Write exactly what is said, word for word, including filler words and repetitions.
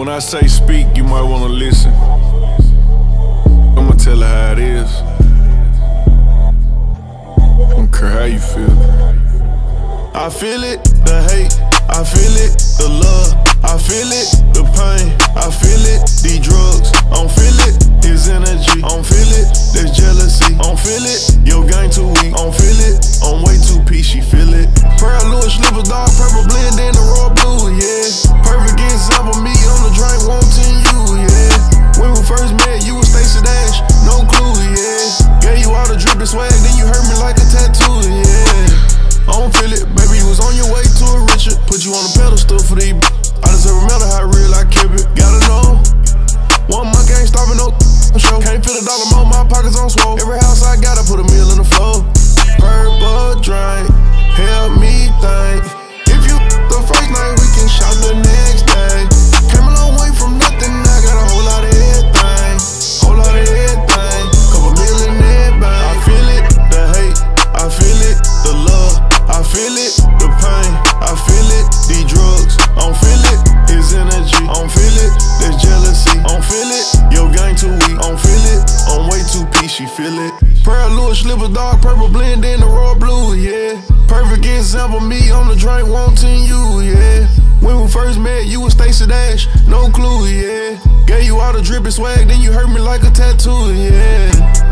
When I say speak, you might wanna listen. I'ma tell her how it is. I don't care how you feel. I feel it, the hate, I feel it, the love, I feel it, the pain, I feel it, these drugs, I don't feel it, his energy, I don't feel it, there's jealousy, I don't feel it, your gang too weak, I don't feel it, I'm way too peachy, feel it. Proud Louis slippers, dark purple blend in the raw blue, yeah. Perfect example, me on the drink, wanting you, yeah. When we first met, you was Stacey Dash, no clue, yeah. Gave you all the drippin' swag, then you hurt me like a tattoo, yeah. I don't feel it, baby, you was on your way to a Richard. Put you on the pedestal for these. I deserve a medal, how real I keep it. Gotta know, one monkey ain't stopping no show. Can't fit a dollar more, my pockets on swole. Every house I got, I put a meal in the floor. Purple drink, help me think. If you the first night, we can shop the next day. Came a long way from nothing, I got a whole lot of everything. Whole lot of everything, couple million everybody. I feel it, the hate, I feel it, the love, I feel it, the pain, I feel it, these drugs, I don't feel it, his energy, I don't feel it, there's jealousy, I don't feel it, your gang too weak, I don't feel it, I'm way too peachy, feel it. Proud Louis slippers, dark purple blend in the raw blue, yeah. Perfect example, me on the drink, wanting you, yeah. When we first met, you was Stacey Dash, no clue, yeah. Gave you all the drippin' swag, then you hurt me like a tattoo, yeah.